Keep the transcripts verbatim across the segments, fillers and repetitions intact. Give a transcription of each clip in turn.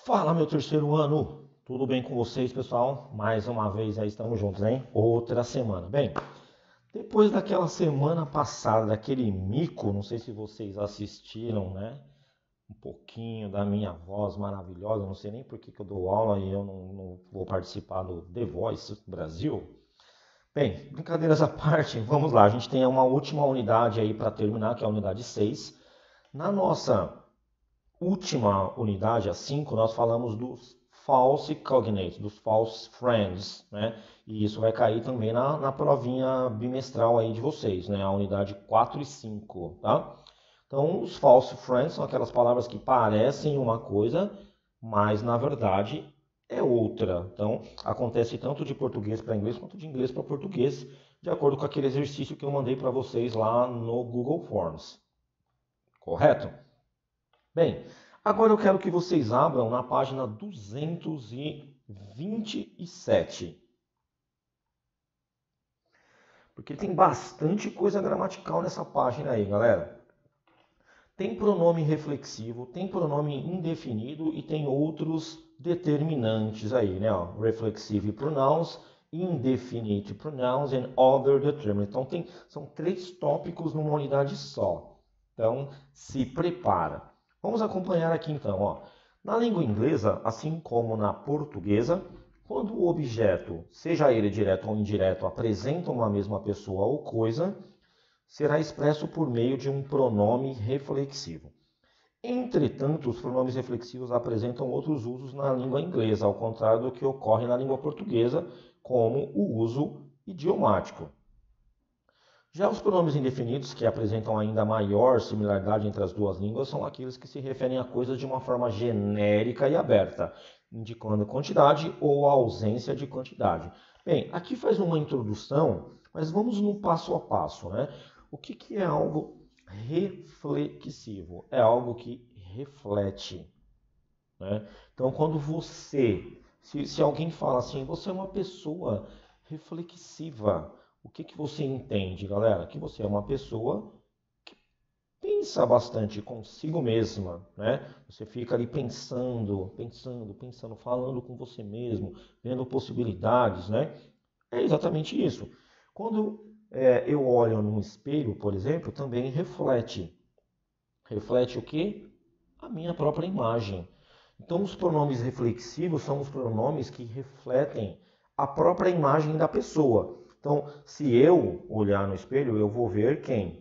Fala, meu terceiro ano! Tudo bem com vocês, pessoal? Mais uma vez aí estamos juntos, hein? Outra semana. Bem, depois daquela semana passada, daquele mico, não sei se vocês assistiram, né? Um pouquinho da minha voz maravilhosa, não sei nem por que que eu dou aula e eu não, não vou participar do The Voice Brasil. Bem, brincadeiras à parte, vamos lá. A gente tem uma última unidade aí para terminar, que é a unidade seis. Na nossa última unidade, a cinco, nós falamos dos false cognates, dos false friends, né? E isso vai cair também na, na provinha bimestral aí de vocês, né? A unidade quatro e cinco, tá? Então, os false friends são aquelas palavras que parecem uma coisa, mas na verdade é outra. Então, acontece tanto de português para inglês quanto de inglês para português, de acordo com aquele exercício que eu mandei para vocês lá no Google Forms. Correto? Bem, agora eu quero que vocês abram na página duzentos e vinte e sete. Porque tem bastante coisa gramatical nessa página aí, galera. Tem pronome reflexivo, tem pronome indefinido e tem outros determinantes aí, né? Ó, reflexive pronouns, indefinite pronouns and other determinants. Então tem, são três tópicos numa unidade só. Então se prepara. Vamos acompanhar aqui então, ó. Na língua inglesa, assim como na portuguesa, quando o objeto, seja ele direto ou indireto, apresenta uma mesma pessoa ou coisa, será expresso por meio de um pronome reflexivo. Entretanto, os pronomes reflexivos apresentam outros usos na língua inglesa, ao contrário do que ocorre na língua portuguesa, como o uso idiomático. Já os pronomes indefinidos, que apresentam ainda maior similaridade entre as duas línguas, são aqueles que se referem a coisas de uma forma genérica e aberta, indicando quantidade ou a ausência de quantidade. Bem, aqui faz uma introdução, mas vamos no passo a passo, né? O que, que é algo reflexivo? É algo que reflete, né? Então, quando você, se, se alguém fala assim, você é uma pessoa reflexiva, o que, que você entende, galera? Que você é uma pessoa que pensa bastante consigo mesma, né? Você fica ali pensando, pensando, pensando, falando com você mesmo, vendo possibilidades, né? É exatamente isso. Quando é, eu olho num espelho, por exemplo, também reflete. Reflete o quê? A minha própria imagem. Então, os pronomes reflexivos são os pronomes que refletem a própria imagem da pessoa. Então, se eu olhar no espelho, eu vou ver quem?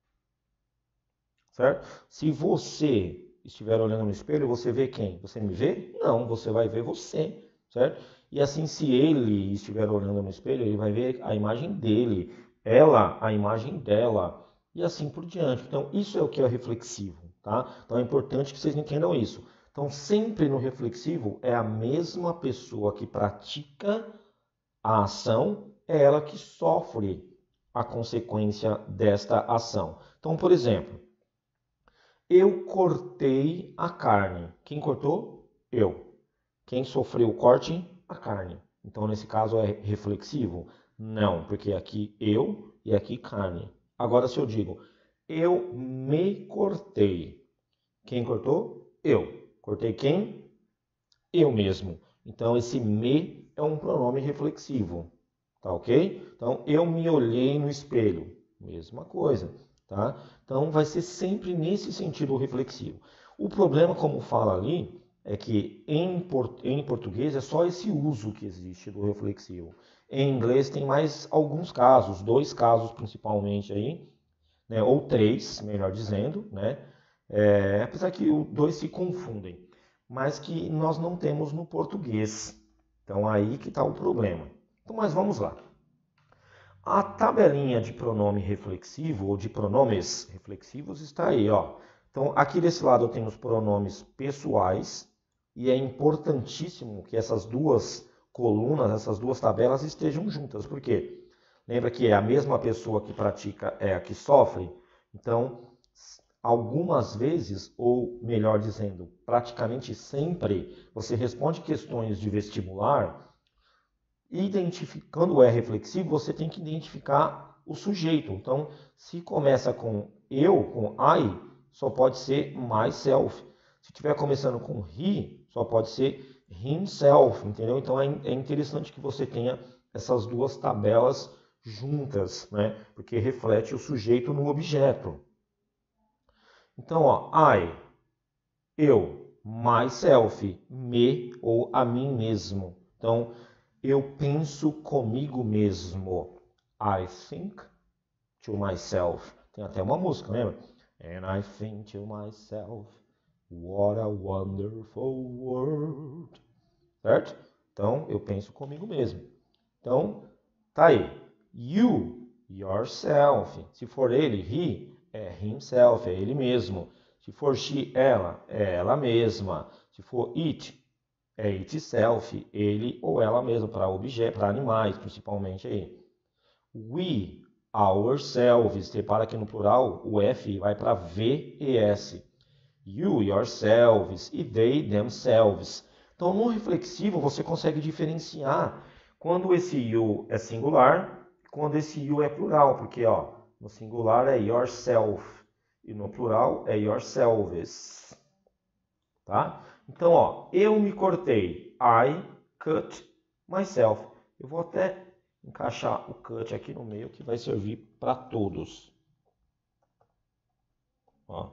Certo? Se você estiver olhando no espelho, você vê quem? Você me vê? Não, você vai ver você, certo? E assim, se ele estiver olhando no espelho, ele vai ver a imagem dele, ela, a imagem dela, e assim por diante. Então, isso é o que é reflexivo, tá? Então, é importante que vocês entendam isso. Então, sempre no reflexivo, é a mesma pessoa que pratica a ação, é ela que sofre a consequência desta ação. Então, por exemplo, eu cortei a carne. Quem cortou? Eu. Quem sofreu o corte? A carne. Então, nesse caso, é reflexivo? Não, porque aqui eu e aqui carne. Agora, se eu digo, eu me cortei. Quem cortou? Eu. Cortei quem? Eu mesmo. Então, esse me é um pronome reflexivo. Tá ok? Então, eu me olhei no espelho. Mesma coisa. Tá? Então, vai ser sempre nesse sentido reflexivo. O problema, como fala ali, é que em, port em português é só esse uso que existe do reflexivo. Em inglês tem mais alguns casos, dois casos principalmente aí, né? Ou três, melhor dizendo, né? É, apesar que os dois se confundem, mas que nós não temos no português. Então, aí que está o problema. Então, mas vamos lá. A tabelinha de pronome reflexivo ou de pronomes reflexivos está aí, ó. Então, aqui desse lado eu tenho os pronomes pessoais e é importantíssimo que essas duas colunas, essas duas tabelas estejam juntas. Por quê? Lembra que é a mesma pessoa que pratica é a que sofre? Então, algumas vezes, ou melhor dizendo, praticamente sempre, você responde questões de vestibular. Identificando o é reflexivo, você tem que identificar o sujeito. Então, se começa com eu, com I, só pode ser myself. Se estiver começando com he, só pode ser himself, entendeu? Então é, é interessante que você tenha essas duas tabelas juntas, né? Porque reflete o sujeito no objeto. Então, ó, I, eu, myself, me ou a mim mesmo. Então, eu penso comigo mesmo. I think to myself. Tem até uma música, lembra? And I think to myself, what a wonderful world. Certo? Então, eu penso comigo mesmo. Então, tá aí. You, yourself. Se for ele, he, é himself, é ele mesmo. Se for she, ela, é ela mesma. Se for it, é itself, ele ou ela mesma, para objetos, para animais, principalmente aí. We, ourselves. Repara que no plural o F vai para V e S. You, yourselves. E they, themselves. Então, no reflexivo, você consegue diferenciar quando esse you é singular e quando esse you é plural. Porque ó, no singular é yourself e no plural é yourselves. Tá? Então, ó, eu me cortei. I cut myself. Eu vou até encaixar o cut aqui no meio que vai servir para todos. Ó.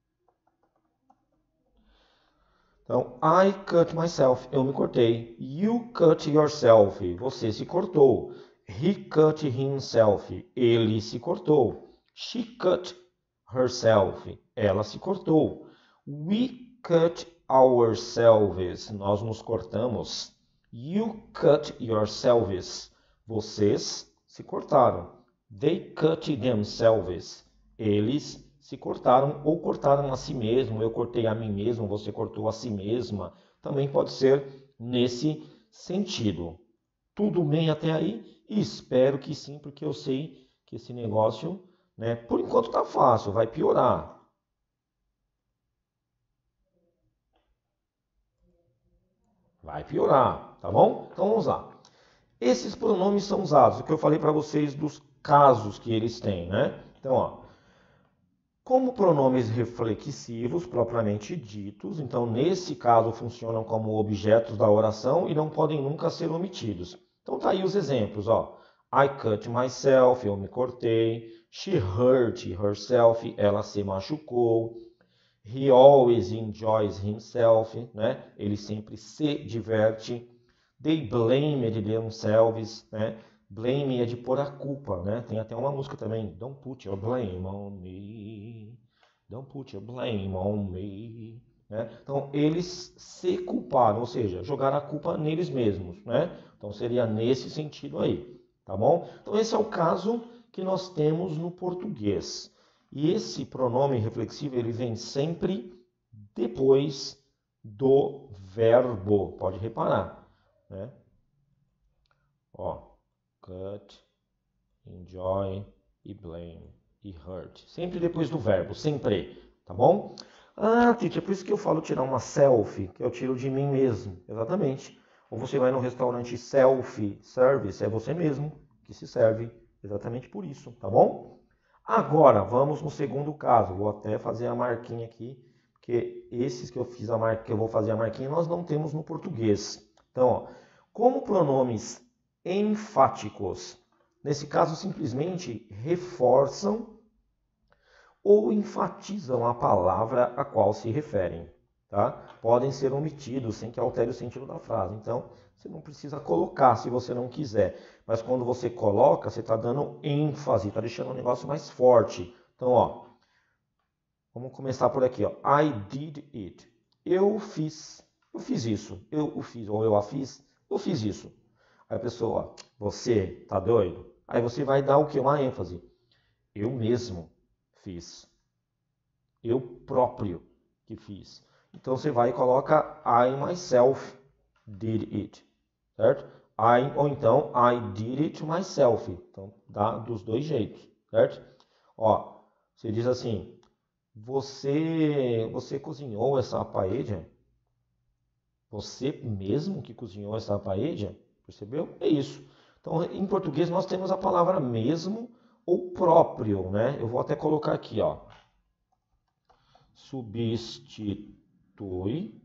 Então, I cut myself. Eu me cortei. You cut yourself. Você se cortou. He cut himself. Ele se cortou. She cut herself. Ela se cortou. We cut ourselves. Nós nos cortamos. You cut yourselves. Vocês se cortaram. They cut themselves. Eles se cortaram ou cortaram a si mesmo. Eu cortei a mim mesmo, você cortou a si mesma. Também pode ser nesse sentido. Tudo bem até aí? Espero que sim, porque eu sei que esse negócio, né, por enquanto tá fácil, vai piorar. Vai piorar, tá bom? Então vamos lá. Esses pronomes são usados, o que eu falei para vocês dos casos que eles têm, né? Então, ó, como pronomes reflexivos propriamente ditos, então nesse caso funcionam como objetos da oração e não podem nunca ser omitidos. Então tá aí os exemplos, ó. I cut myself, eu me cortei. She hurt herself, ela se machucou. He always enjoys himself, né? Ele sempre se diverte. They blamed themselves, né? Blame é de pôr a culpa, né? Tem até uma música também. Don't put your blame on me. Don't put your blame on me. Né? Então, eles se culparam, ou seja, jogaram a culpa neles mesmos, né? Então, seria nesse sentido aí, tá bom? Então, esse é o caso que nós temos no português. E esse pronome reflexivo, ele vem sempre depois do verbo, pode reparar, né? Ó, cut, enjoy e blame e hurt. Sempre depois do verbo, sempre, tá bom? Ah, Titi, é por isso que eu falo tirar uma selfie, que eu tiro de mim mesmo, exatamente. Ou você vai no restaurante self-service, é você mesmo que se serve, exatamente por isso, tá bom? Agora, vamos no segundo caso. Vou até fazer a marquinha aqui, porque esses que eu fiz a marca, que eu vou fazer a marquinha, nós não temos no português. Então, ó, como pronomes enfáticos, nesse caso simplesmente reforçam ou enfatizam a palavra a qual se referem, tá? Podem ser omitidos sem que altere o sentido da frase. Então, você não precisa colocar se você não quiser. Mas quando você coloca, você está dando ênfase, está deixando o negócio mais forte. Então, ó, vamos começar por aqui, ó. I did it. Eu fiz. Eu fiz isso. Eu o fiz. Ou eu a fiz. Eu fiz isso. Aí a pessoa, ó, você tá doido? Aí você vai dar o que? Uma ênfase. Eu mesmo fiz. Eu próprio que fiz. Então você vai e coloca I myself did it. Certo? I, ou então I did it myself. Então dá dos dois jeitos. Certo? Ó, você diz assim, você, você cozinhou essa paella? Você mesmo que cozinhou essa paella? Percebeu? É isso. Então, em português, nós temos a palavra mesmo ou próprio, né? Eu vou até colocar aqui, ó. Substituir possui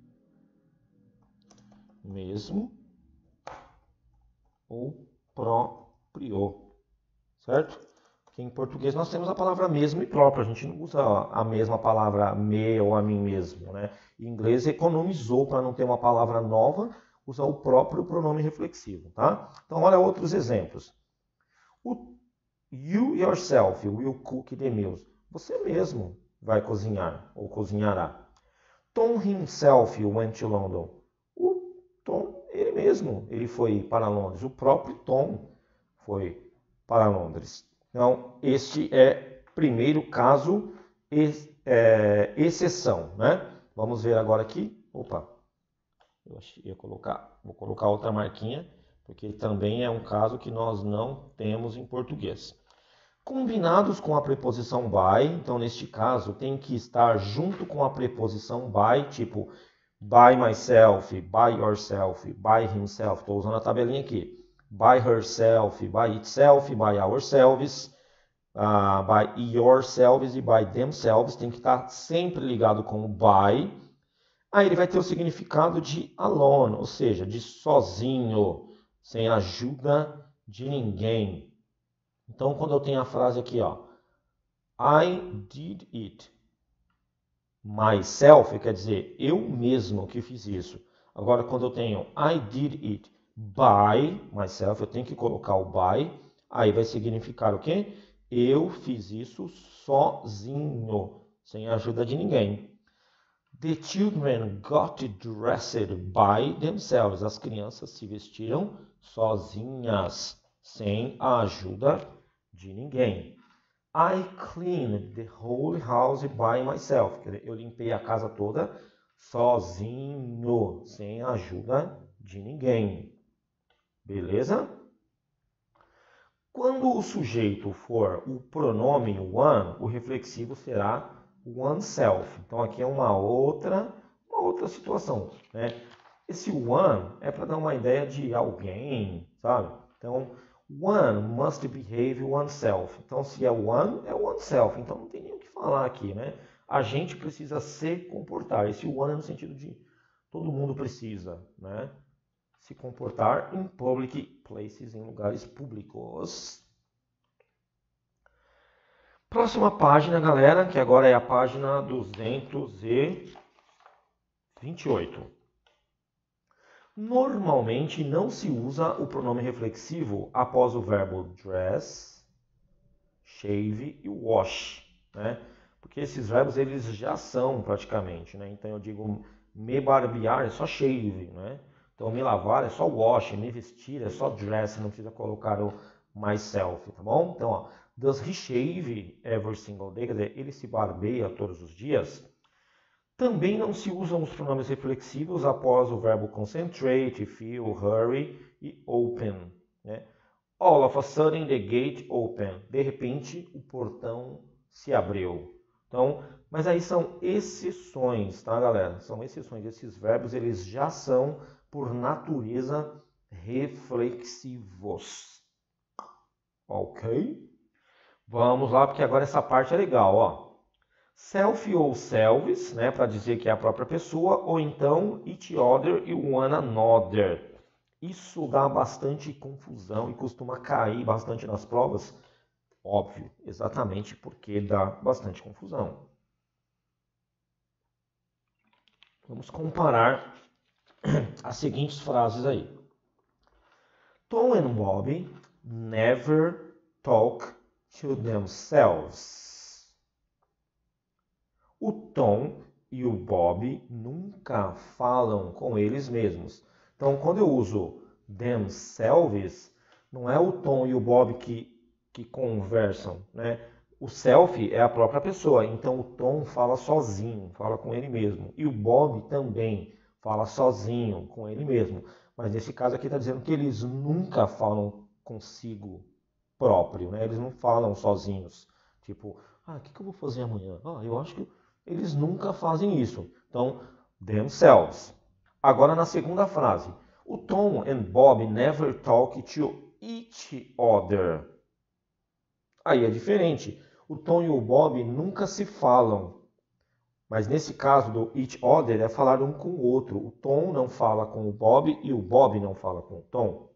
mesmo ou próprio, certo? Porque em português nós temos a palavra mesmo e próprio, a gente não usa a mesma palavra me ou a mim mesmo, né? Em inglês economizou para não ter uma palavra nova, usa o próprio pronome reflexivo, tá? Então olha outros exemplos. O you yourself will cook the meals. Você mesmo vai cozinhar ou cozinhará. Tom himself went to London. O Tom, ele mesmo, ele foi para Londres. O próprio Tom foi para Londres. Então, este é primeiro caso, é, exceção, né? Vamos ver agora aqui. Opa, eu ia colocar, vou colocar outra marquinha, porque também é um caso que nós não temos em português. Combinados com a preposição by, então neste caso tem que estar junto com a preposição by, tipo by myself, by yourself, by himself. Estou usando a tabelinha aqui. By herself, by itself, by ourselves, uh, by yourselves e by themselves. Tem que estar sempre ligado com o by. Aí ele vai ter o significado de alone, ou seja, de sozinho, sem ajuda de ninguém. Então, quando eu tenho a frase aqui, ó, I did it myself, quer dizer, eu mesmo que fiz isso. Agora, quando eu tenho I did it by myself, eu tenho que colocar o by, aí vai significar o quê? Eu fiz isso sozinho, sem a ajuda de ninguém. The children got dressed by themselves. As crianças se vestiram sozinhas, sem a ajuda de ninguém. I cleaned the whole house by myself. Eu limpei a casa toda sozinho, sem a ajuda de ninguém. Beleza? Quando o sujeito for o pronome one, o reflexivo será oneself. Então aqui é uma outra, uma outra situação, né? Esse one é para dar uma ideia de alguém, sabe? Então, one must behave oneself. Então, se é one, é oneself. Então, não tem nem o que falar aqui, né? A gente precisa se comportar. Esse one é no sentido de todo mundo precisa, né? Se comportar em public places, em lugares públicos. Próxima página, galera, que agora é a página duzentos e vinte e oito. Normalmente não se usa o pronome reflexivo após o verbo dress, shave e wash, né? Porque esses verbos eles já são praticamente, né? Então eu digo me barbear é só shave, né? Então me lavar é só wash, me vestir é só dress, não precisa colocar o myself, tá bom? Então, ó, does he shave every single day? Quer dizer, ele se barbeia todos os dias? Também não se usam os pronomes reflexivos após o verbo concentrate, feel, hurry e open, né? All of a sudden the gate opened. De repente o portão se abriu. Então, mas aí são exceções, tá, galera? São exceções. Esses verbos eles já são por natureza reflexivos. Ok? Vamos lá, porque agora essa parte é legal, ó. Self ou selves, né, para dizer que é a própria pessoa, ou então each other e one another. Isso dá bastante confusão e costuma cair bastante nas provas. Óbvio, exatamente porque dá bastante confusão. Vamos comparar as seguintes frases aí. Tom and Bob never talk to themselves. O Tom e o Bob nunca falam com eles mesmos. Então, quando eu uso themselves, não é o Tom e o Bob que, que conversam, né? O self é a própria pessoa. Então, o Tom fala sozinho, fala com ele mesmo. E o Bob também fala sozinho com ele mesmo. Mas nesse caso aqui está dizendo que eles nunca falam consigo próprio, né? Eles não falam sozinhos. Tipo, ah, o que, que eu vou fazer amanhã? Ah, eu acho que eles nunca fazem isso. Então, themselves. Agora, na segunda frase. O Tom and Bob never talk to each other. Aí é diferente. O Tom e o Bob nunca se falam. Mas nesse caso do each other é falar um com o outro. O Tom não fala com o Bob e o Bob não fala com o Tom.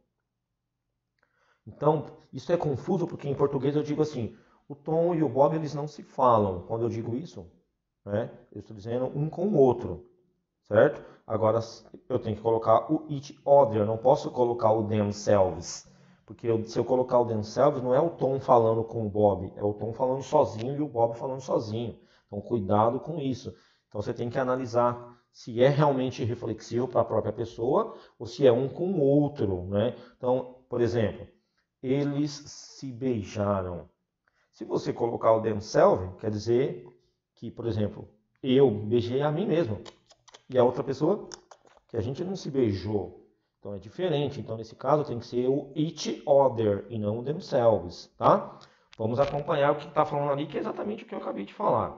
Então, isso é confuso porque em português eu digo assim, o Tom e o Bob eles não se falam. Quando eu digo isso, né, eu estou dizendo um com o outro, certo? Agora eu tenho que colocar o each other, eu não posso colocar o themselves. Porque eu, se eu colocar o themselves, não é o Tom falando com o Bob, é o Tom falando sozinho e o Bob falando sozinho. Então, cuidado com isso. Então, você tem que analisar se é realmente reflexivo para a própria pessoa ou se é um com o outro, né? Então, por exemplo, eles se beijaram. Se você colocar o themselves, quer dizer que, por exemplo, eu beijei a mim mesmo e a outra pessoa que a gente não se beijou. Então é diferente. Então nesse caso tem que ser o each other e não o themselves, tá? Vamos acompanhar o que está falando ali, que é exatamente o que eu acabei de falar.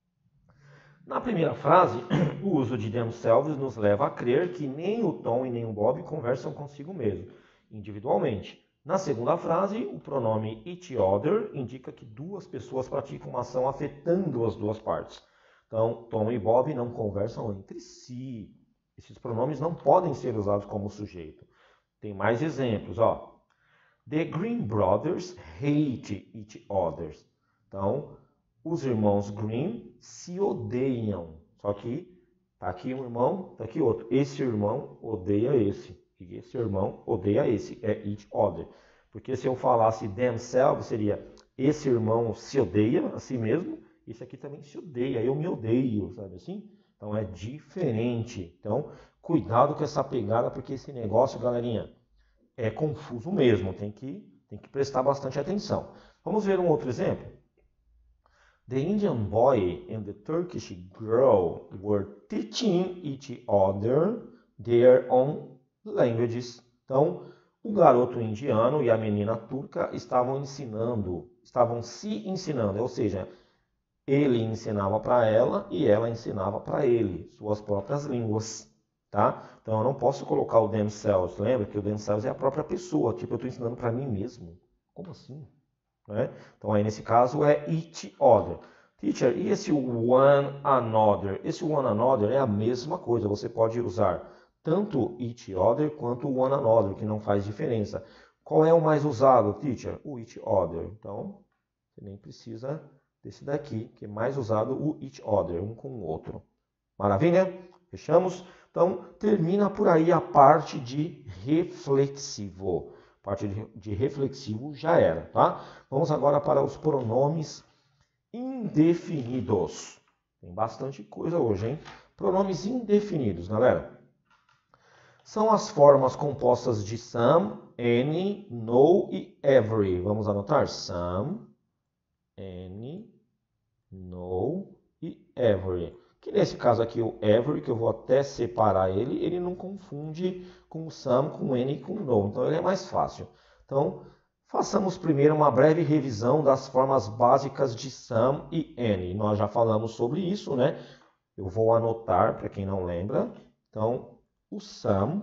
Na primeira frase, o uso de themselves nos leva a crer que nem o Tom e nem o Bob conversam consigo mesmo, individualmente. Na segunda frase, o pronome each other indica que duas pessoas praticam uma ação afetando as duas partes. Então, Tom e Bob não conversam entre si. Esses pronomes não podem ser usados como sujeito. Tem mais exemplos, ó. The Green Brothers hate each other. Então, os irmãos Green se odeiam. Só que tá aqui um irmão, tá aqui outro. Esse irmão odeia esse. E esse irmão odeia esse. É each other. Porque se eu falasse themselves, seria esse irmão se odeia a si mesmo. Esse aqui também se odeia. Eu me odeio, sabe assim? Então é diferente. Então, cuidado com essa pegada, porque esse negócio, galerinha, é confuso mesmo. Tem que, tem que prestar bastante atenção. Vamos ver um outro exemplo? The Indian boy and the Turkish girl were teaching each other their own languages. Então, o garoto indiano e a menina turca estavam ensinando, estavam se ensinando, ou seja, ele ensinava para ela e ela ensinava para ele suas próprias línguas, tá? Então eu não posso colocar o themselves, lembra que o themselves é a própria pessoa, tipo eu estou ensinando para mim mesmo. Como assim? Né? Então aí nesse caso é each other. Teacher, e esse one another? Esse one another é a mesma coisa, você pode usar tanto each other quanto one another, que não faz diferença. Qual é o mais usado, teacher? O each other. Então, você nem precisa desse daqui, que é mais usado o each other, um com o outro. Maravilha? Fechamos? Então, termina por aí a parte de reflexivo. A parte de reflexivo já era, tá? Vamos agora para os pronomes indefinidos. Tem bastante coisa hoje, hein? Pronomes indefinidos, galera. São as formas compostas de some, any, no e every. Vamos anotar? Some, any, no e every. Que nesse caso aqui o every, que eu vou até separar ele, ele não confunde com o some, com o any e com o no. Então ele é mais fácil. Então, façamos primeiro uma breve revisão das formas básicas de some e any. Nós já falamos sobre isso, né? Eu vou anotar para quem não lembra. Então, o some,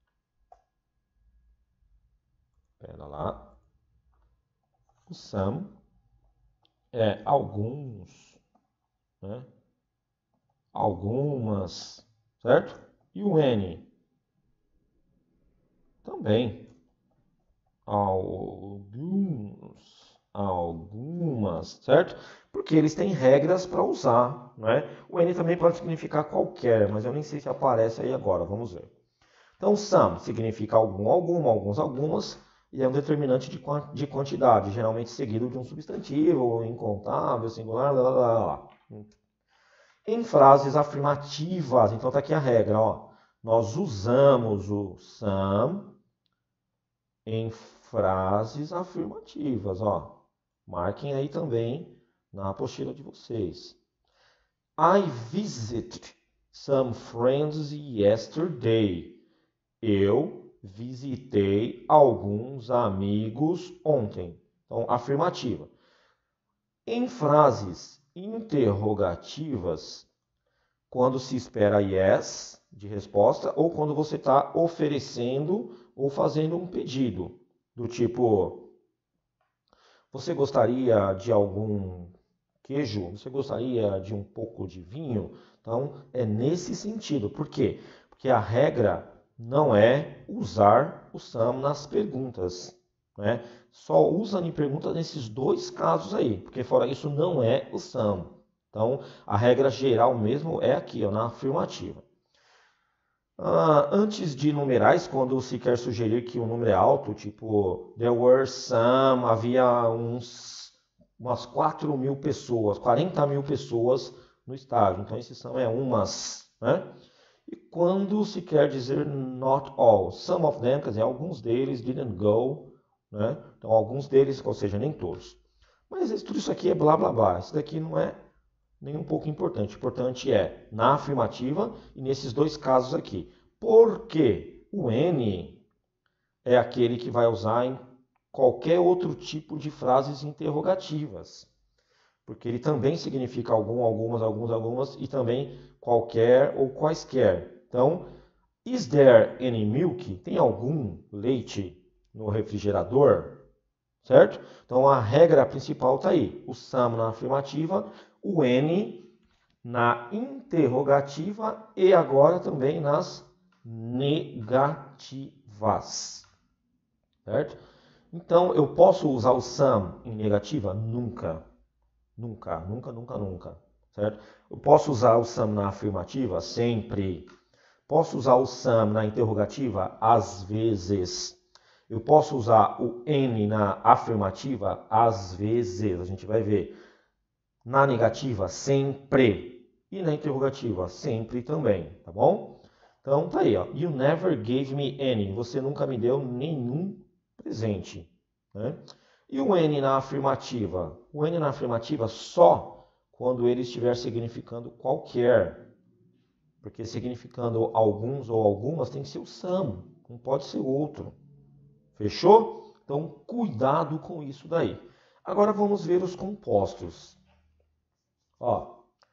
pera lá, o some é alguns, né? Algumas, certo? E o any também, alguns, algumas, certo? Porque eles têm regras para usar, né? O any também pode significar qualquer, mas eu nem sei se aparece aí agora, vamos ver. Então, some significa algum, alguma, alguns, algumas, e é um determinante de, de quantidade, geralmente seguido de um substantivo, incontável, singular, blá, blá, blá, blá. Em frases afirmativas, então está aqui a regra, ó. Nós usamos o some em frases afirmativas, ó. Marquem aí também na apostila de vocês. I visited some friends yesterday. Eu visitei alguns amigos ontem. Então, afirmativa. Em frases interrogativas, quando se espera yes de resposta ou quando você está oferecendo ou fazendo um pedido, do tipo, você gostaria de algum queijo? Você gostaria de um pouco de vinho? Então, é nesse sentido. Por quê? Porque a regra não é usar o some nas perguntas, né? Só usa em perguntas nesses dois casos aí, porque fora isso não é o some. Então, a regra geral mesmo é aqui, ó, na afirmativa. Ah, antes de numerais, quando se quer sugerir que o número é alto, tipo, there were some, havia uns, umas quatro mil pessoas, quarenta mil pessoas no estádio. Então, esse some é umas, né? E quando se quer dizer not all, some of them, quer dizer, alguns deles didn't go, né? Então, alguns deles, ou seja, nem todos. Mas tudo isso aqui é blá blá blá. Isso daqui não é nem um pouco importante. O importante é na afirmativa e nesses dois casos aqui. Porque o N é aquele que vai usar em qualquer outro tipo de frases interrogativas. Porque ele também significa algum, algumas, alguns, algumas e também qualquer ou quaisquer. Então, is there any milk? Tem algum leite no refrigerador? Certo? Então, a regra principal está aí. O some na afirmativa, o N na interrogativa e agora também nas negativas. Certo? Então, eu posso usar o some em negativa? Nunca. Nunca, nunca, nunca, nunca. Certo? Eu posso usar o some na afirmativa? Sempre. Posso usar o some na interrogativa? Às vezes. Eu posso usar o N na afirmativa? Às vezes. A gente vai ver. Na negativa, sempre. E na interrogativa, sempre também. Tá bom? Então, tá aí. Ó. You never gave me any. Você nunca me deu nenhum presente. Né? E o N na afirmativa? O N na afirmativa só quando ele estiver significando qualquer. Porque significando alguns ou algumas tem que ser o some. Não pode ser outro. Fechou? Então, cuidado com isso daí. Agora vamos ver os compostos. Ó,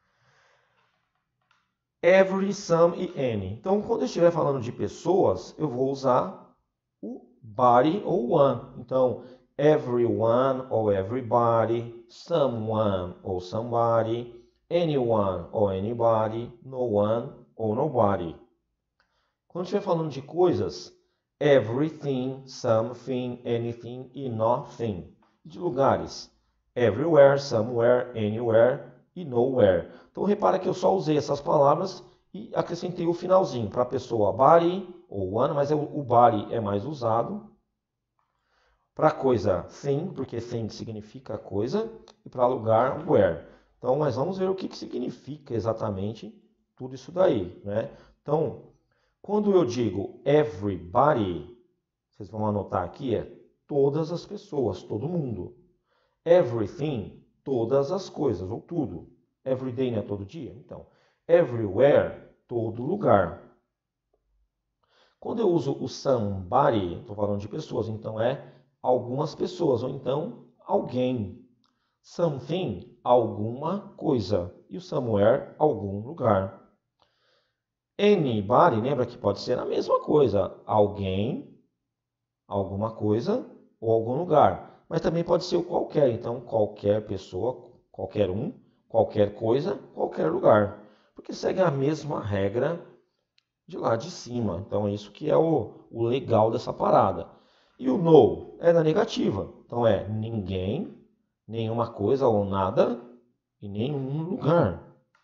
every, some e any. Então, quando eu estiver falando de pessoas, eu vou usar o body ou one. Então, everyone ou everybody, someone ou somebody, anyone ou anybody, no one ou nobody. Quando estiver falando de coisas, everything, something, anything e nothing. De lugares, everywhere, somewhere, anywhere e nowhere. Então repara que eu só usei essas palavras e acrescentei o finalzinho para a pessoa body ou one, mas o body é mais usado. Para coisa thing, porque thing significa coisa, e para lugar where. Então nós vamos ver o que, que significa exatamente tudo isso daí, né? Então, quando eu digo everybody, vocês vão anotar aqui, é todas as pessoas, todo mundo. Everything, todas as coisas, ou tudo. Everyday não é todo dia? Então, everywhere, todo lugar. Quando eu uso o somebody, estou falando de pessoas, então é algumas pessoas, ou então alguém. Something, alguma coisa. E o somewhere, algum lugar. Anybody, lembra que pode ser a mesma coisa. Alguém, alguma coisa ou algum lugar. Mas também pode ser o qualquer. Então, qualquer pessoa, qualquer um, qualquer coisa, qualquer lugar. Porque segue a mesma regra de lá de cima. Então, é isso que é o, o legal dessa parada. E o no é na negativa. Então, é ninguém, nenhuma coisa ou nada e nenhum lugar.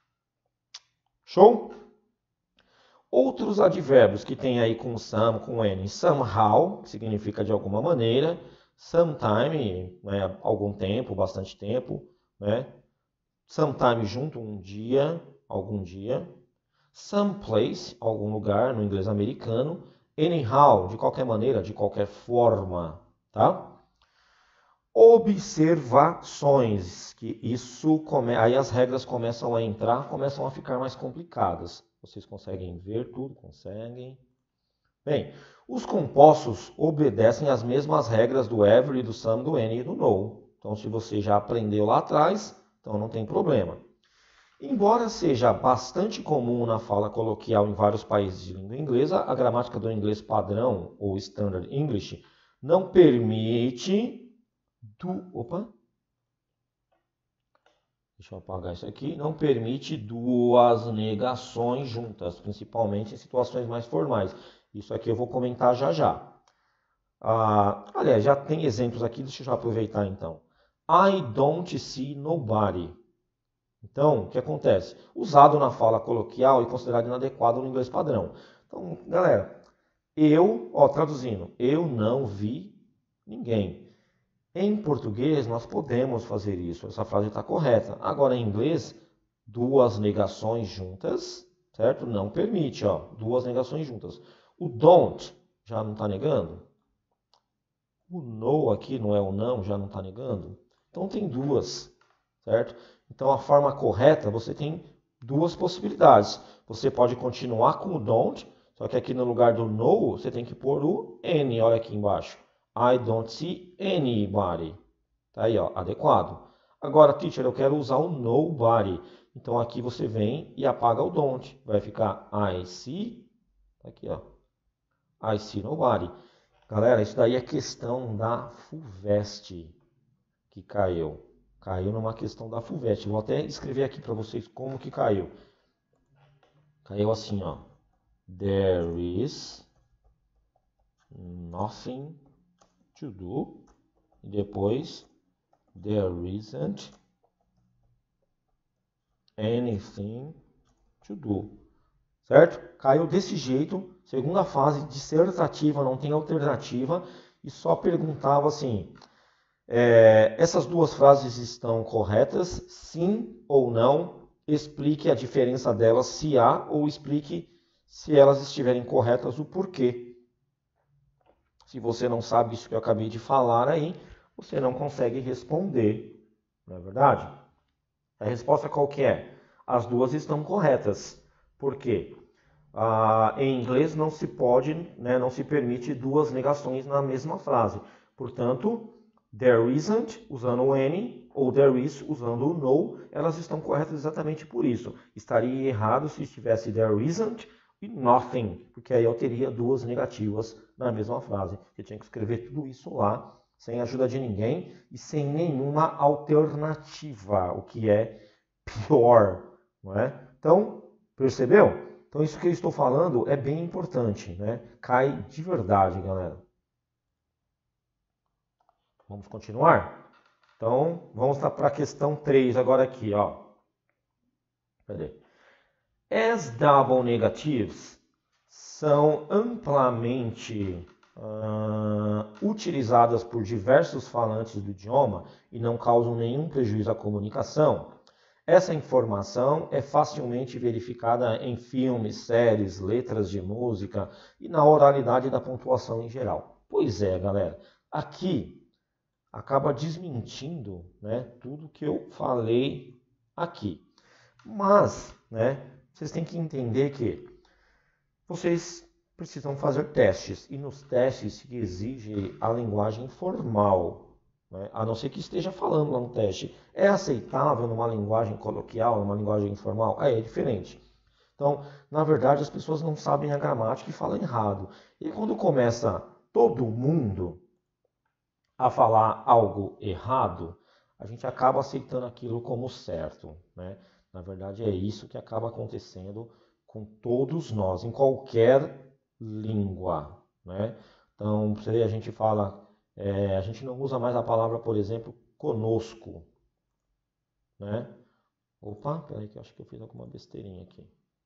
Show? Outros advérbios que tem aí com some, com N. Somehow, que significa de alguma maneira. Sometime, né, algum tempo, bastante tempo. Né? Sometime junto, um dia, algum dia. Someplace, algum lugar, no inglês americano. Anyhow, de qualquer maneira, de qualquer forma. Tá? Observações, que isso come... aí as regras começam a entrar, começam a ficar mais complicadas. Vocês conseguem ver tudo? Conseguem? Bem, os compostos obedecem às mesmas regras do every, do some, do any e do no. Então, se você já aprendeu lá atrás, então não tem problema. Embora seja bastante comum na fala coloquial em vários países de língua inglesa, a gramática do inglês padrão, ou Standard English, não permite... Do... Opa! Deixa eu apagar isso aqui. Não permite duas negações juntas, principalmente em situações mais formais. Isso aqui eu vou comentar já já. Ah, aliás, já tem exemplos aqui, deixa eu já aproveitar então. I don't see nobody. Então, o que acontece? Usado na fala coloquial e considerado inadequado no inglês padrão. Então, galera, eu, ó, traduzindo, eu não vi ninguém. Em português, nós podemos fazer isso, essa frase está correta. Agora, em inglês, duas negações juntas, certo? Não permite, ó, duas negações juntas. O don't já não está negando? O no aqui não é o não, já não está negando? Então, tem duas, certo? Então, a forma correta, você tem duas possibilidades. Você pode continuar com o don't, só que aqui no lugar do no, você tem que pôr o N, olha aqui embaixo. I don't see anybody. Tá aí, ó, adequado. Agora, teacher, eu quero usar o nobody. Então, aqui você vem e apaga o don't. Vai ficar I see, tá aqui, ó. I see nobody. Galera, isso daí é questão da FUVEST que caiu. Caiu numa questão da FUVEST. Vou até escrever aqui para vocês como que caiu. Caiu assim, ó. There is nothing to do. E depois, there isn't anything to do. Certo? Caiu desse jeito. Segunda fase dissertativa, não tem alternativa. E só perguntava assim... É, essas duas frases estão corretas? Sim ou não? Explique a diferença delas, se há, ou explique, se elas estiverem corretas, o porquê. Se você não sabe isso que eu acabei de falar aí, você não consegue responder. Não é verdade? A resposta qual que é? As duas estão corretas. Por quê? Ah, em inglês não se pode, né, não se permite duas negações na mesma frase. Portanto... there isn't, usando o N, ou there is, usando o no, elas estão corretas exatamente por isso. Estaria errado se estivesse there isn't e nothing, porque aí eu teria duas negativas na mesma frase. Eu tinha que escrever tudo isso lá, sem ajuda de ninguém e sem nenhuma alternativa, o que é pior, não é? Então, percebeu? Então isso que eu estou falando é bem importante, né? Cai de verdade, galera. Vamos continuar? Então, vamos para a questão três agora aqui, ó. Cadê? As double negatives são amplamente uh, utilizadas por diversos falantes do idioma e não causam nenhum prejuízo à comunicação. Essa informação é facilmente verificada em filmes, séries, letras de música e na oralidade da pontuação em geral. Pois é, galera. Aqui... acaba desmentindo, né, tudo que eu falei aqui. Mas, né, vocês têm que entender que vocês precisam fazer testes. E nos testes se exige a linguagem formal. Né, a não ser que esteja falando lá no teste. É aceitável numa linguagem coloquial, numa linguagem informal? Aí é diferente. Então, na verdade, as pessoas não sabem a gramática e falam errado. E quando começa todo mundo a falar algo errado, a gente acaba aceitando aquilo como certo, né? Na verdade, é isso que acaba acontecendo com todos nós, em qualquer língua, né? Então, a gente fala, é, a gente não usa mais a palavra, por exemplo, conosco, né? Opa, peraí que eu acho que eu fiz alguma besteirinha aqui.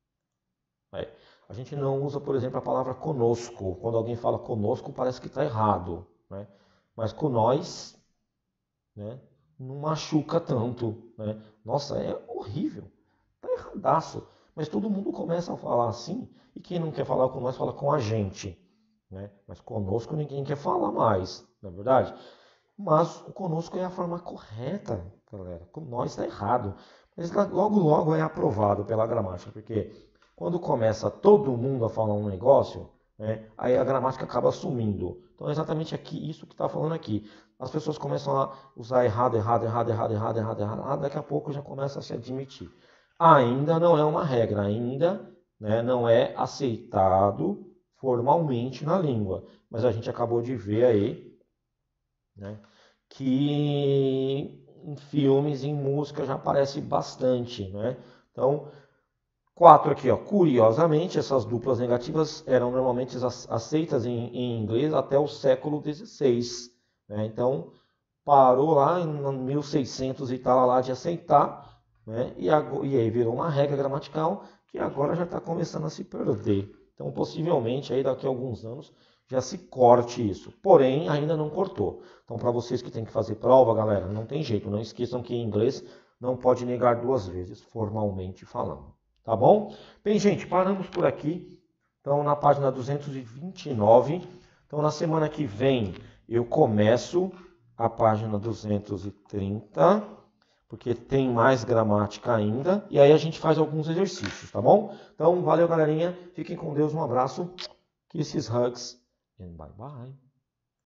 É, a gente não usa, por exemplo, a palavra conosco. Quando alguém fala conosco, parece que está errado, né? Mas com nós, né, não machuca tanto, né? Nossa, é horrível, tá erradaço. Mas todo mundo começa a falar assim, e quem não quer falar com nós, fala com a gente, né? Mas conosco ninguém quer falar mais, não é verdade? Mas o conosco é a forma correta, galera. Com nós está errado. Mas logo, logo é aprovado pela gramática, porque quando começa todo mundo a falar um negócio, né, aí a gramática acaba sumindo. Então é exatamente aqui, isso que está falando aqui. As pessoas começam a usar errado, errado, errado, errado, errado, errado, errado, daqui a pouco já começa a se admitir. Ainda não é uma regra, ainda, né, não é aceitado formalmente na língua. Mas a gente acabou de ver aí, né, que em filmes, em música, já aparece bastante, né? Então, quatro aqui, ó. Curiosamente, essas duplas negativas eram normalmente aceitas em, em inglês até o século dezesseis, né? Então, parou lá em mil e seiscentos e tal lá de aceitar, né? E, e aí virou uma regra gramatical que agora já está começando a se perder. Então, possivelmente, aí daqui a alguns anos, já se corte isso. Porém, ainda não cortou. Então, para vocês que têm que fazer prova, galera, não tem jeito. Não esqueçam que em inglês não pode negar duas vezes, formalmente falando. Tá bom? Bem, gente, paramos por aqui. Então, na página duzentos e vinte e nove. Então, na semana que vem, eu começo a página duzentos e trinta, porque tem mais gramática ainda. E aí a gente faz alguns exercícios, tá bom? Então, valeu, galerinha. Fiquem com Deus. Um abraço. Kisses, hugs, and bye-bye.